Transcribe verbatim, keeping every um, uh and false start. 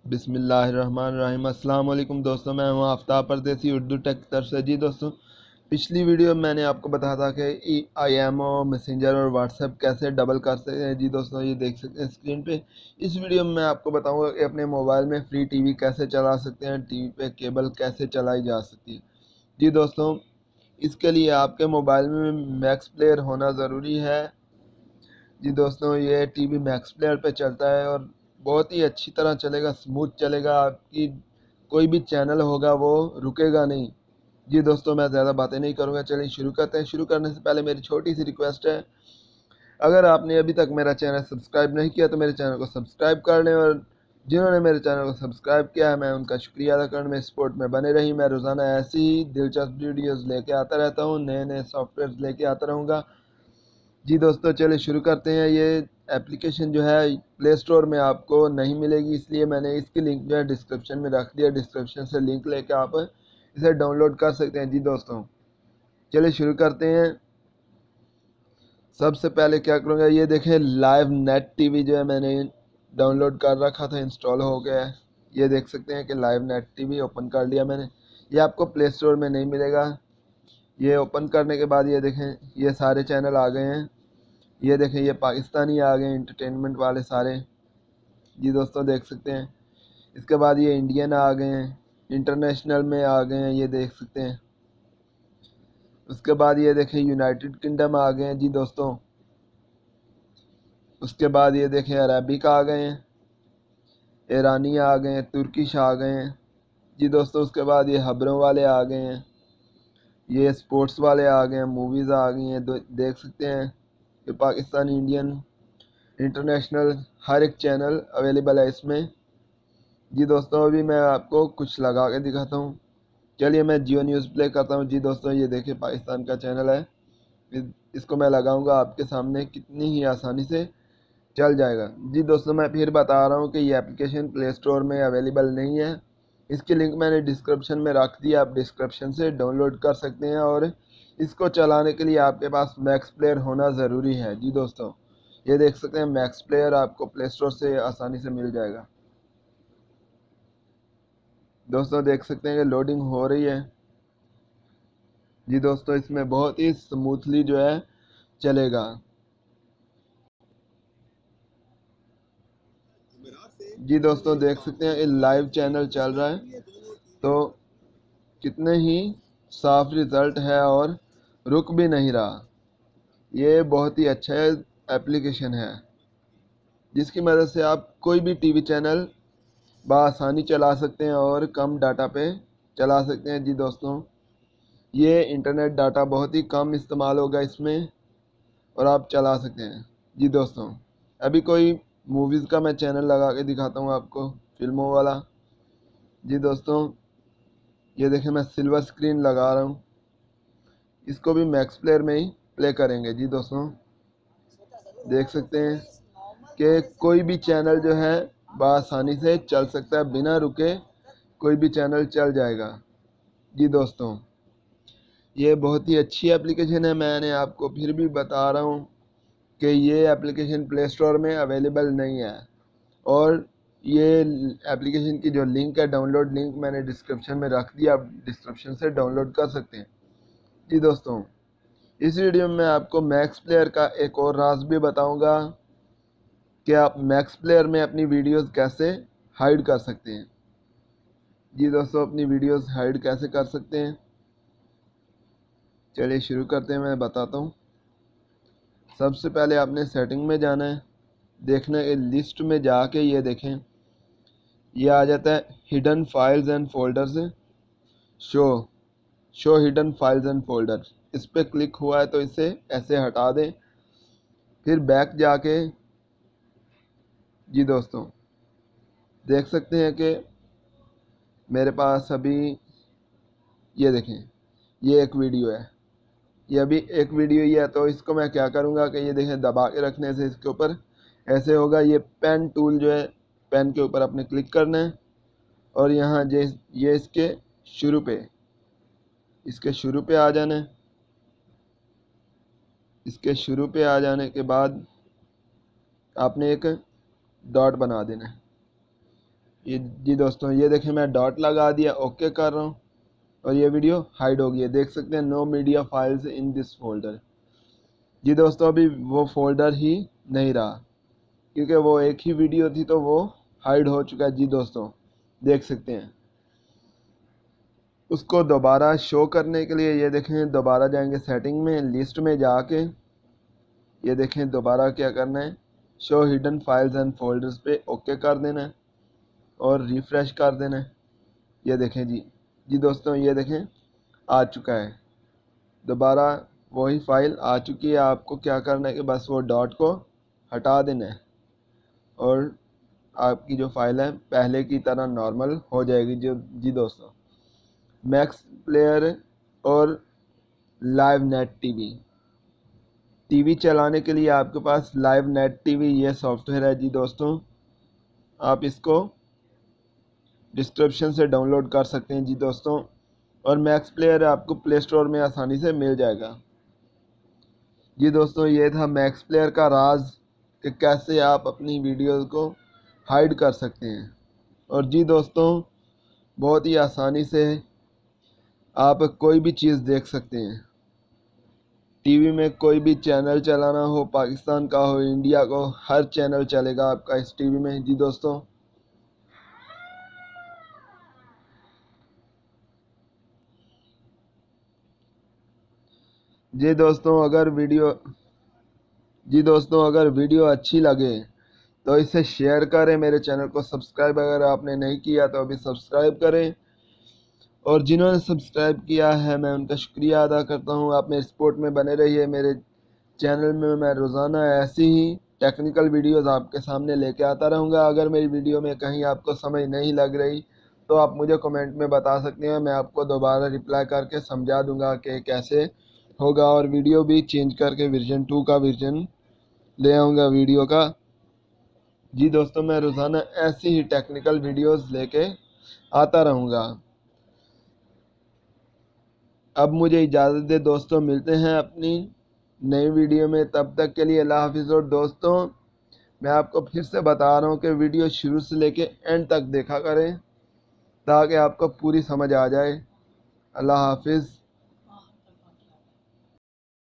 बिस्मिल्लाहिर्रहमानिर्रहीम। अस्सलाम वालेकुम दोस्तों, मैं हूं आफ्ताब परदेसी उर्दू टेक की तरफ से। जी दोस्तों, पिछली वीडियो में मैंने आपको बताया था कि आई एम ओ मैसेंजर और व्हाट्सएप कैसे डबल कर सकते हैं। जी दोस्तों, ये देख सकते हैं स्क्रीन पे। इस वीडियो में मैं आपको बताऊंगा कि अपने मोबाइल में फ्री टीवी कैसे चला सकते हैं, टीवी पे केबल कैसे चलाई जा सकती है। जी दोस्तों, इसके लिए आपके मोबाइल में मैक्स प्लेयर होना ज़रूरी है। जी दोस्तों, ये टीवी मैक्स प्लेयर पे चलता है और बहुत ही अच्छी तरह चलेगा, स्मूथ चलेगा। आपकी कोई भी चैनल होगा वो रुकेगा नहीं। जी दोस्तों, मैं ज़्यादा बातें नहीं करूँगा, चलिए शुरू करते हैं। शुरू करने से पहले मेरी छोटी सी रिक्वेस्ट है, अगर आपने अभी तक मेरा चैनल सब्सक्राइब नहीं किया तो मेरे चैनल को सब्सक्राइब कर लें, और जिन्होंने मेरे चैनल को सब्सक्राइब किया है मैं उनका शुक्रिया अदा करने में सपोर्ट में बने रही। मैं रोज़ाना ऐसी ही दिलचस्प वीडियोज़ लेके आता रहता हूँ, नए नए सॉफ्टवेयर लेके आता रहूँगा। जी दोस्तों, चलिए शुरू करते हैं। ये एप्लीकेशन जो है प्ले स्टोर में आपको नहीं मिलेगी, इसलिए मैंने इसकी लिंक जो है डिस्क्रिप्शन में रख दिया। डिस्क्रिप्शन से लिंक लेकर आप इसे डाउनलोड कर सकते हैं। जी दोस्तों, चलिए शुरू करते हैं। सबसे पहले क्या करूँगा, ये देखें लाइव नेट टीवी जो है मैंने डाउनलोड कर रखा था, इंस्टॉल हो गया है। ये देख सकते हैं कि लाइव नेट टीवी ओपन कर लिया मैंने। ये आपको प्ले स्टोर में नहीं मिलेगा। ये ओपन करने के बाद ये देखें, ये सारे चैनल आ गए हैं। ये देखें, ये पाकिस्तानी आ गए इंटरटेनमेंट वाले सारे। जी दोस्तों, देख सकते हैं। इसके बाद ये इंडियन आ गए हैं, इंटरनेशनल में आ गए हैं, ये देख सकते हैं। उसके बाद ये देखें यूनाइटेड किंगडम आ गए हैं। जी दोस्तों, उसके बाद ये देखें अरबिक आ गए हैं, ईरानी आ गए हैं, तुर्किश आ गए हैं। जी दोस्तों, उसके बाद ये खबरों वाले आ गए हैं, ये स्पोर्ट्स वाले आ गए हैं, मूवीज़ आ गई हैं। देख सकते हैं कि पाकिस्तानी, इंडियन, इंटरनेशनल हर एक चैनल अवेलेबल है इसमें। जी दोस्तों, अभी मैं आपको कुछ लगा के दिखाता हूँ। चलिए मैं जियो न्यूज़ प्ले करता हूँ। जी दोस्तों, ये देखिए पाकिस्तान का चैनल है। इसको मैं लगाऊंगा आपके सामने, कितनी ही आसानी से चल जाएगा। जी दोस्तों, मैं फिर बता रहा हूँ कि ये एप्लीकेशन प्ले स्टोर में अवेलेबल नहीं है। इसकी लिंक मैंने डिस्क्रिप्शन में रख दी, आप डिस्क्रिप्शन से डाउनलोड कर सकते हैं। और इसको चलाने के लिए आपके पास मैक्स प्लेयर होना ज़रूरी है। जी दोस्तों, ये देख सकते हैं मैक्स प्लेयर आपको प्ले स्टोर से आसानी से मिल जाएगा। दोस्तों, देख सकते हैं कि लोडिंग हो रही है। जी दोस्तों, इसमें बहुत ही स्मूथली जो है चलेगा। जी दोस्तों, देख सकते हैं ये लाइव चैनल चल रहा है, तो कितने ही साफ रिजल्ट है और रुक भी नहीं रहा। ये बहुत ही अच्छा एप्लीकेशन है जिसकी मदद से आप कोई भी टीवी चैनल बआसानी चला सकते हैं और कम डाटा पे चला सकते हैं। जी दोस्तों, ये इंटरनेट डाटा बहुत ही कम इस्तेमाल होगा इसमें और आप चला सकते हैं। जी दोस्तों, अभी कोई मूवीज़ का मैं चैनल लगा के दिखाता हूँ आपको, फिल्मों वाला। जी दोस्तों, ये देखें मैं सिल्वर स्क्रीन लगा रहा हूँ, इसको भी मैक्स प्लेयर में ही प्ले करेंगे। जी दोस्तों, देख सकते हैं कि कोई भी चैनल जो है बआसानी से चल सकता है, बिना रुके कोई भी चैनल चल जाएगा। जी दोस्तों, ये बहुत ही अच्छी एप्लीकेशन है। मैंने आपको फिर भी बता रहा हूँ कि ये एप्लीकेशन प्ले स्टोर में अवेलेबल नहीं है, और ये एप्लीकेशन की जो लिंक है, डाउनलोड लिंक, मैंने डिस्क्रिप्शन में रख दिया, आप डिस्क्रिप्शन से डाउनलोड कर सकते हैं। जी दोस्तों, इस वीडियो में मैं आपको मैक्स प्लेयर का एक और राज भी बताऊंगा कि आप मैक्स प्लेयर में अपनी वीडियोस कैसे हाइड कर सकते हैं। जी दोस्तों, अपनी वीडियोस हाइड कैसे कर सकते हैं, चलिए शुरू करते हैं, मैं बताता हूँ। सबसे पहले आपने सेटिंग में जाना है, देखने के लिस्ट में जाके ये देखें, ये आ जाता है hidden files and folders, show show hidden files and folder. इस पर क्लिक हुआ है तो इसे ऐसे हटा दें। फिर बैक जाके जी दोस्तों, देख सकते हैं कि मेरे पास अभी ये देखें, ये एक वीडियो है, ये अभी एक वीडियो ही है। तो इसको मैं क्या करूँगा कि ये देखें, दबा के रखने से इसके ऊपर ऐसे होगा। ये पेन टूल जो है, पेन के ऊपर अपने क्लिक करना है और यहाँ जे ये इसके शुरू पे इसके शुरू पे आ जाना है। इसके शुरू पे आ जाने के बाद आपने एक डॉट बना देना है। یہ جی دوستوں یہ دیکھیں میں ڈاٹ لگا دیا، اوکے کر رہا ہوں اور یہ ویڈیو ہائیڈ ہو گئی ہے، دیکھ سکتے ہیں no media files in this folder. جی دوستوں ابھی وہ فولڈر ہی نہیں رہا کیونکہ وہ ایک ہی ویڈیو تھی تو وہ ہائیڈ ہو چکا ہے۔ جی دوستوں دیکھ سکتے ہیں، اس کو دوبارہ شو کرنے کے لیے یہ دیکھیں دوبارہ جائیں گے سیٹنگ میں، لسٹ میں جا کے یہ دیکھیں دوبارہ کیا کرنا ہے، show hidden files and folders پہ اوکے کر دینا ہے اور ریفریش کر دینا ہے۔ یہ دیکھیں جی جی دوستوں یہ دیکھیں آ چکا ہے، دوبارہ وہی فائل آ چکی ہے۔ آپ کو کیا کرنا ہے کہ بس وہ ڈاٹ کو ہٹا دینا ہے اور آپ کی جو فائل ہے پہلے کی طرح نارمل ہو جائے گی۔ جو جی دوستوں میکس پلیئر اور live net TV TV چلانے کے لیے آپ کے پاس لائیو نیٹ ٹی وی یہ سافٹ ویئر ہے۔ جی دوستوں آپ اس کو ڈسکرپشن سے ڈاؤن لوڈ کر سکتے ہیں جی دوستوں، اور میکس پلیئر آپ کو پلے اسٹور میں آسانی سے مل جائے گا۔ جی دوستوں یہ تھا میکس پلیئر کا راز کہ کیسے آپ اپنی ویڈیوز کو ہائیڈ کر سکتے ہیں، اور جی دوستوں بہت ہی آسانی سے آپ کوئی بھی چیز دیکھ سکتے ہیں۔ ٹی وی میں کوئی بھی چینل چلانا ہو، پاکستان کا ہو، انڈیا کا ہو، ہر چینل چلے گا آپ کا اس ٹی وی میں۔ جی دوستوں جی دوستوں اگر ویڈیو جی دوستوں اگر ویڈیو اچھی لگے تو اسے شیئر کریں، میرے چینل کو سبسکرائب اگر آپ نے نہیں کیا تو ابھی سبسکرائب کریں، اور جنہوں نے سبسکرائب کیا ہے میں ان کا شکریہ ادا کرتا ہوں۔ آپ میرے سپورٹ میں بنے رہیے، میرے چینل میں میں روزانہ ایسی ہی ٹیکنیکل ویڈیوز آپ کے سامنے لے کے آتا رہوں گا۔ اگر میری ویڈیو میں کہیں آپ کو سمجھ نہیں لگ رہی تو آپ مجھے کمنٹ میں بتا سکتے ہیں، میں آپ کو دوبارہ رپلائی کر کے سمجھا دوں گا کہ کیسے ہوگا، اور ویڈیو بھی چینج کر کے ورژن ٹو کا ورژن لے آؤں گا ویڈیو کا۔ جی دوستوں میں روزانہ ایسی ہی ٹیکنیکل ویڈیوز لے کے آتا رہوں گا۔ اب مجھے اجازت دے دوستوں، ملتے ہیں اپنی نئی ویڈیو میں، تب تک کے لیے اللہ حافظ۔ اور دوستوں میں آپ کو پھر سے بتا رہا ہوں کہ ویڈیو شروع سے لے کے اینڈ تک دیکھا کریں تاکہ آپ کو پوری سمجھ آ جائے۔ اللہ حافظ۔